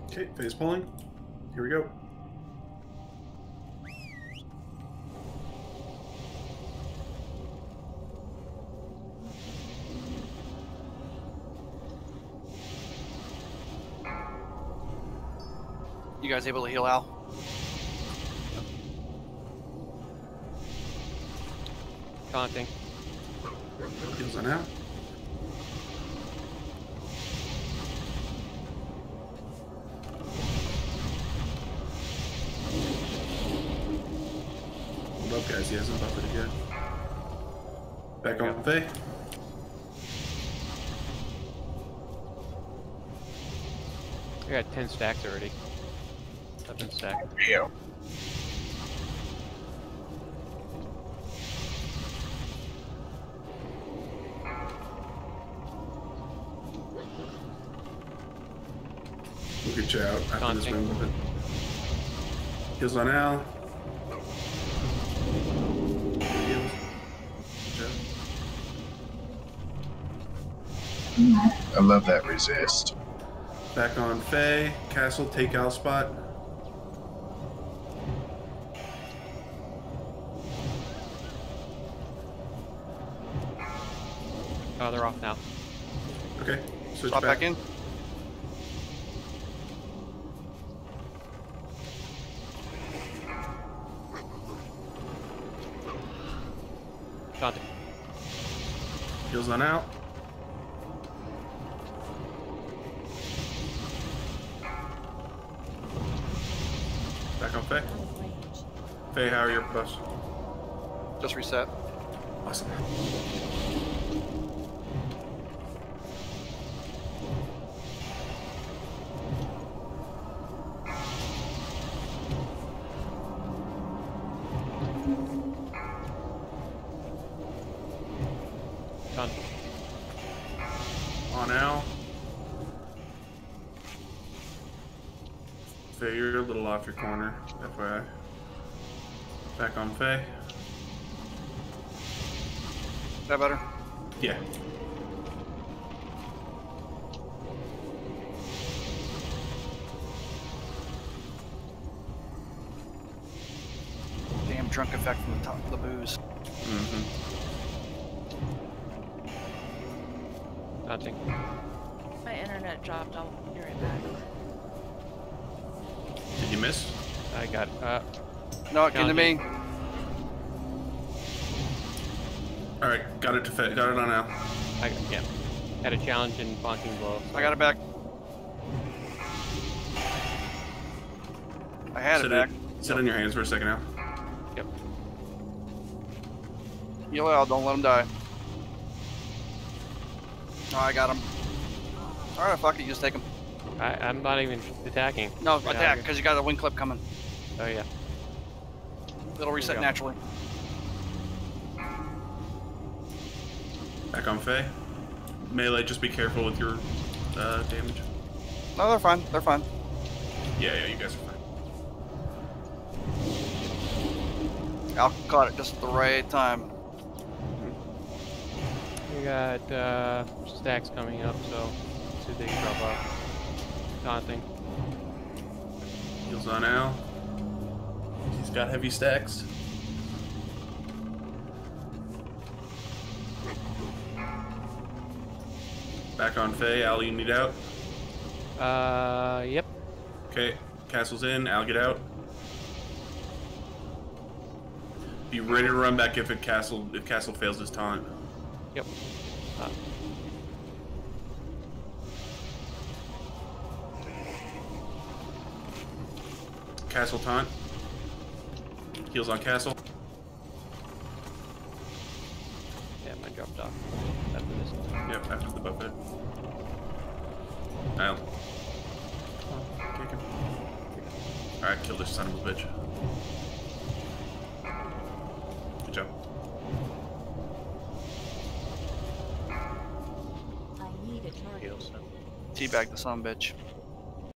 Okay, phase pulling. Here we go. You guys able to heal Al? Taunting. Heals on out. Hold up, guys. He hasn't buffed it again. Back on Faye. I got 10 stacks already. 7 stacks. Yeah. We'll get you out after this Taunting. round of it. Heals on Al. Heals. Good job. I love that resist. Back on Faye. Castle, take Al spot. Oh, they're off now. Okay. Switch Drop back in. Taunting. Heals on out. Back on Faye. Faye, how are your buffs? Just reset. Awesome. Done. On Al. Faye, you're a little off your corner, FYI. Back on Faye. Is that better? Yeah. Damn drunk effect from the top of the booze. Mm-hmm. Taunting. My internet dropped. I'll be right back. Did you miss? I got No, get into me. Alright, got it to Faye. Got it on Al. yeah. Had a challenge in bonking blow. I got it back. I had it back. Sit on your hands for a second, Al. Yep. Heal Al, don't let him die. Oh, I got him. Alright, fuck it, you just take him. I'm not even attacking. No, Get out attack, of because you got a wing clip coming. here. Oh yeah. It'll reset go. naturally. Back on Faye. Melee, just be careful with your damage. No, they're fine. They're fine. Yeah, you guys are fine. Al caught it just at the right time. We got stacks coming up, so see if they can drop off. Taunting. Heals on Al. He's got heavy stacks. Back on Faye. Al, you need out. Yep. Okay, Castle's in. Al, get out. Be ready to run back if Castle fails his taunt. Yep. Castle taunt. Heals on Castle. Yeah, mine dropped off after this. Yep, after the buffet. Al. Kick him. Alright, kill this son of a bitch. Good job. I need a target. Heals. Teabag the son of a bitch.